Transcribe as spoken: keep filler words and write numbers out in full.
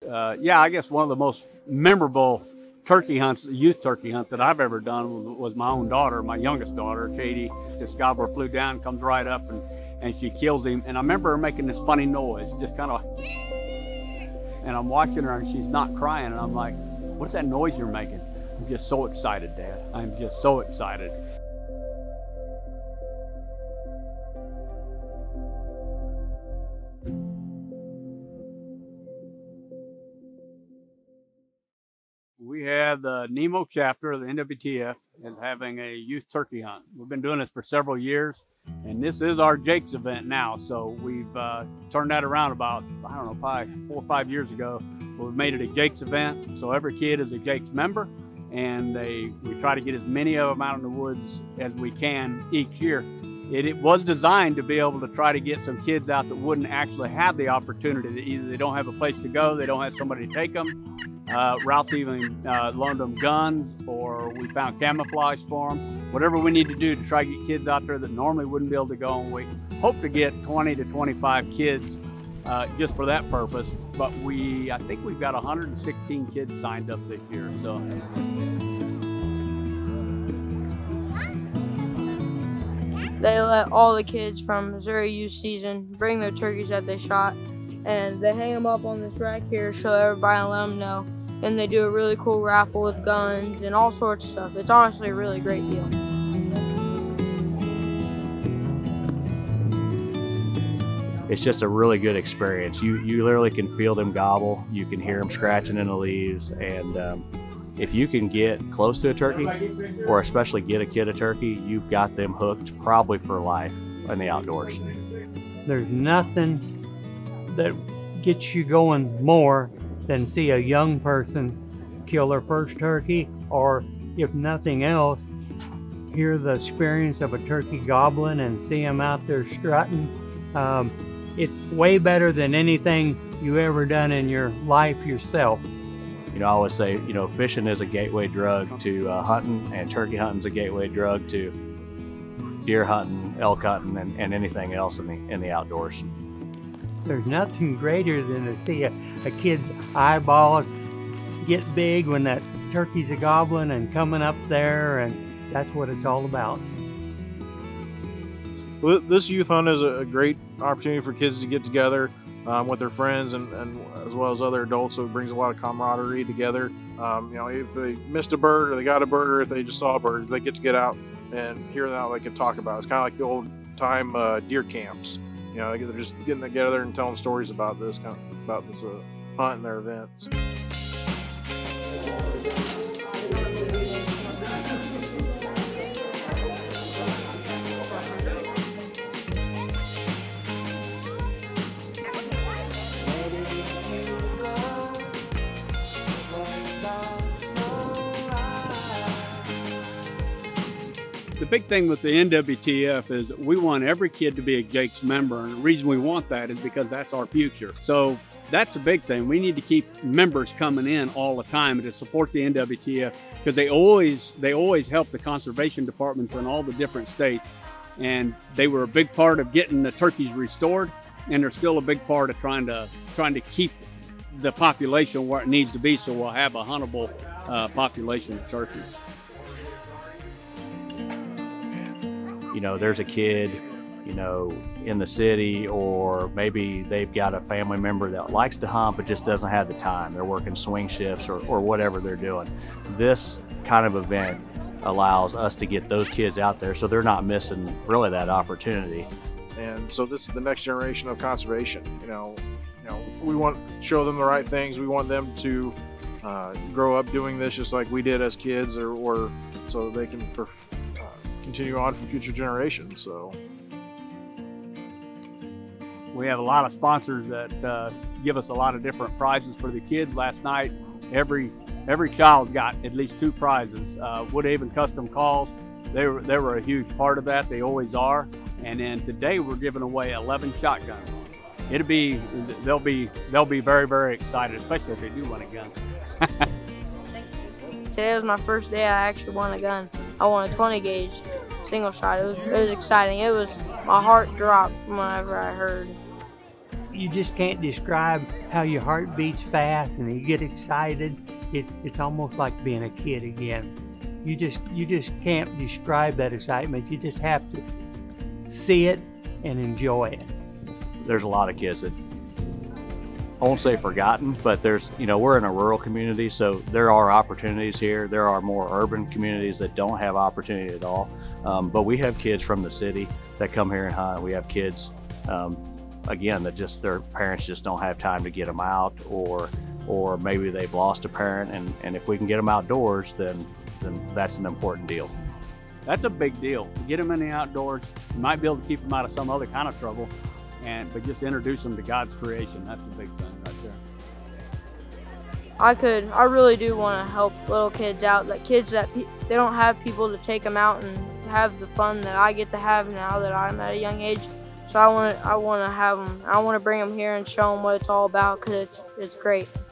Uh, yeah, I guess one of the most memorable turkey hunts, youth turkey hunt that I've ever done was, was my own daughter, my youngest daughter, Katie. This gobbler flew down, comes right up, and, and she kills him. And I remember her making this funny noise, just kind of, and I'm watching her and she's not crying. And I'm like, what's that noise you're making? I'm just so excited, Dad. I'm just so excited. We have the Nemo chapter of the N W T F is having a youth turkey hunt. We've been doing this for several years, and this is our Jake's event now. So we've uh, turned that around about, I don't know, probably four or five years ago. We've made it a Jake's event. So every kid is a Jake's member, and they we try to get as many of them out in the woods as we can each year. It, it was designed to be able to try to get some kids out that wouldn't actually have the opportunity. That either they don't have a place to go, they don't have somebody to take them. Uh, Ralph even uh, loaned them guns, or we found camouflage for them. Whatever we need to do to try to get kids out there that normally wouldn't be able to go. And we hope to get twenty to twenty-five kids uh, just for that purpose. But we, I think we've got one hundred sixteen kids signed up this year. So. They let all the kids from Missouri youth season bring their turkeys that they shot, and they hang them up on this rack here, show everybody and let them know. And they do a really cool raffle with guns and all sorts of stuff. It's honestly a really great deal. It's just a really good experience. You you literally can feel them gobble. You can hear them scratching in the leaves. And um, if you can get close to a turkey, or especially get a kid a turkey, you've got them hooked probably for life in the outdoors. There's nothing that gets you going more than see a young person kill their first turkey, or if nothing else, hear the experience of a turkey gobbling and see them out there strutting. Um, it's way better than anything you ever done in your life yourself. You know, I always say, you know, fishing is a gateway drug to uh, hunting, and turkey hunting is a gateway drug to deer hunting, elk hunting, and, and anything else in the in the outdoors. There's nothing greater than to see a, a kid's eyeballs get big when that turkey's a gobbling and coming up there, and that's what it's all about. Well, this youth hunt is a great opportunity for kids to get together um, with their friends, and, and as well as other adults, so it brings a lot of camaraderie together. Um, you know, if they missed a bird, or they got a bird, or if they just saw a bird, they get to get out and hear that they can talk about it. It's kind of like the old time uh, deer camps. You know, they're just getting together and telling stories about this kind of, about this uh, hunt and their events. The big thing with the N W T F is we want every kid to be a Jake's member, and the reason we want that is because that's our future. So that's the big thing. We need to keep members coming in all the time to support the N W T F, because they always they always help the conservation departments in all the different states, and they were a big part of getting the turkeys restored, and they're still a big part of trying to trying to keep the population where it needs to be, so we'll have a huntable uh, population of turkeys. You know, there's a kid, you know, in the city, or maybe they've got a family member that likes to hunt but just doesn't have the time. They're working swing shifts, or, or whatever they're doing. This kind of event allows us to get those kids out there, so they're not missing really that opportunity. And so this is the next generation of conservation. You know, you know, we want to show them the right things. We want them to uh, grow up doing this just like we did as kids, or, or so they can perf uh, continue on for future generations. So we have a lot of sponsors that uh, give us a lot of different prizes for the kids. Last night, every every child got at least two prizes. Uh, Woodhaven Custom Calls, they were they were a huge part of that. They always are. And then today we're giving away eleven shotguns. It'll be they'll be they'll be very very excited, especially if they do win a gun. Today was my first day I actually won a gun. I won a twenty gauge single shot. It was it was exciting. It was my heart dropped whenever I heard you just can't describe how your heart beats fast and you get excited. It, it's almost like being a kid again. You just, you just can't describe that excitement. You just have to see it and enjoy it. There's a lot of kids that, I won't say forgotten, but there's, you know, we're in a rural community, so there are opportunities here. There are more urban communities that don't have opportunity at all. Um, but we have kids from the city that come here and hunt. We have kids, um, again, that just their parents just don't have time to get them out, or or maybe they've lost a parent, and, and if we can get them outdoors, then, then that's an important deal. That's a big deal. Get them in the outdoors. You might be able to keep them out of some other kind of trouble, and but just introduce them to God's creation. That's the big thing right there. I could, I really do want to help little kids out, like kids that pe they don't have people to take them out and have the fun that I get to have now that I'm at a young age. So I want, I want to have them. I want to bring them here and show them what it's all about, because it's, it's great.